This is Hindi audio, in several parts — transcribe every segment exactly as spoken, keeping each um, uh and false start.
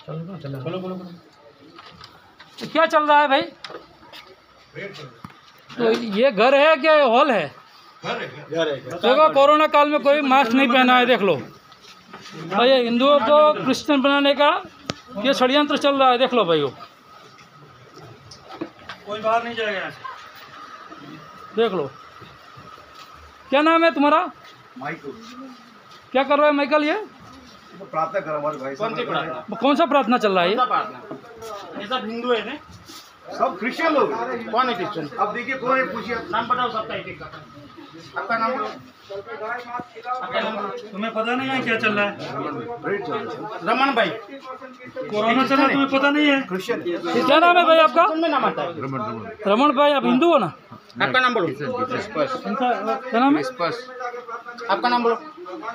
चलो चलो बोलो बोलो तो क्या चल रहा है भाई? तो ये घर है क्या हॉल है? देखो कोरोना काल में कोई मास्क नहीं पहना है, देख लो भाई। ये हिंदुओं को क्रिश्चियन बनाने का ये षड्यंत्र चल रहा है, देख लो भाई। वो कोई बाहर नहीं जाएगा, देख लो। क्या नाम है तुम्हारा? माइकल। क्या कर रहा है माइकल? ये तो प्रार्थना करो हमारे भाई। कौन सी प्रार्थना? कौन सा प्रार्थना चल रहा है? प्रार्थना ये सब हिंदू है ना, सब क्रिश्चियन लोग। कौन है क्रिश्चियन? अब देखिए कौन है, पूछिए। नाम बताओ सबका, एक एक का। आपका नाम बताओ। तुम्हें पता नहीं है क्या चल रहा है? रमन भाई, कोरोना चल रहा है, तुम्हें पता नहीं है? क्रिश्चियन। क्या नाम है भाई आपका? नाम आता है रमन भाई, आप हिंदू हो ना? आपका नाम बोलो। क्या नाम है? आपका नाम बोलो।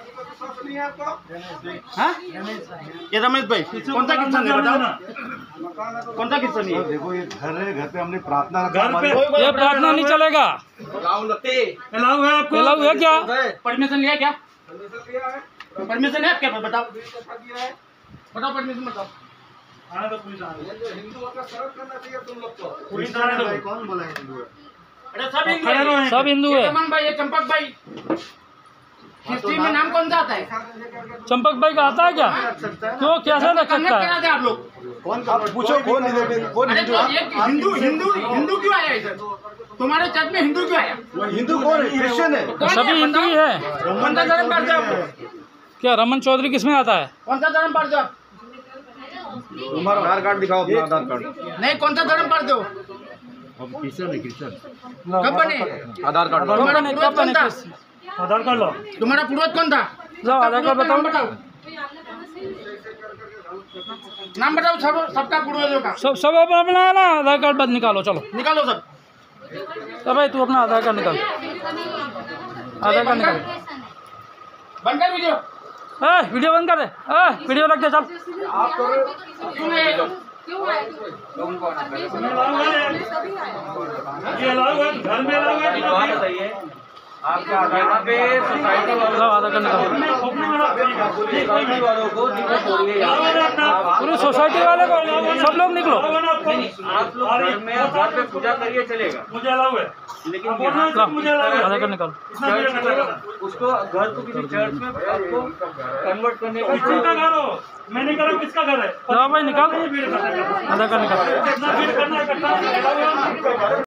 हाँ, ये रमेश भाई कौन सा क्रिश्चियन है बताओ? कौन सा क्रिश्चियन है? देखो ये घर है, घर पे हमने प्रार्थना घर पे ये प्रार्थना नहीं चलेगा। अलाउ है आपको? अलाउ है क्या? परमिशन लिया क्या? परमिशन है आपके पास? बताओ बताओ, परमिशन बताओ। आने दो, पुलिस आने दो। हिंदुओं का सर्व करना चाहिए तुम लोग को। पुलिस आने दो। कौन बोला है हिंदू है? अरे सब हिंदू है, सब हिंदू है। रमन भाई, ये चंपक भाई, हिस्ट्री में नाम कौन सा आता है? चंपक भाई का आता है क्या? क्यों, कैसे रख सकता है? करा दे आप लोग। कौन आप पूछो कौन हिंदू? कौन अरे हिंदू? तो ये हिंदू हिंदू हिंदू क्यों आया इधर? तुम्हारे चर्च में हिंदू क्यों आया? हिंदू कौन है? क्रिश्चियन है। कौन सभी है? हिंदू ही बताओ। है। कौन सा धर्म पालते हो आप? क्या रमन चौधरी किसमें आता है? कौन सा धर्म पालते हो आप? तुम्हारा आधार कार्ड दिखाओ, अपना आधार कार्ड। नहीं, कौन सा धर्म पालते हो? क्रिश्चियन है, क्रिश्चियन। कब बने? आधार कार्ड। तुम्हारा नहीं, पूर्वज कब कौन बने? था? आधार कार्ड लो। तुम्हारा पूर्वज कौन था? जाओ आधार कार्ड बताओ। नाम बताओ, नाम बताओ सब सबका पूर्वजों का। सब सब अपना अपना है ना, आधार कार्ड बस निकालो, चलो निकालो सब। तो भाई तू अपना आधार कार्ड निकाल, आधार कार्ड निकाल। बंद कर वीडियो। ए वीडियो बंद कर दे, ए वीडियो रख दे, चल। क्यों नहीं? ये अलाउ है, घर में अलाउ है। आपके यहाँ पे सोसाइटी जाओ आधार कार्ड निकालो। सोसाइटी वालों को दिक्कत हो रही है। पूरी सोसाइटी वाले को सब लोग निकलो। आप लोग घर में घर पे पूजा करिए, चलेगा, मुझे अलाउ है, लेकिन मुझे अलाउ है। आधार कार्ड निकालो। चर्च उसको घर को किसी चर्च में आपको कन्वर्ट करने का किसका घर हो? मैं नहीं कर रहा हूँ, किसका घर है? जाओ भाई निकाल, मेरे घर है। आधार कार्ड निकाल। कितना भीड़ करना है, इकट्ठा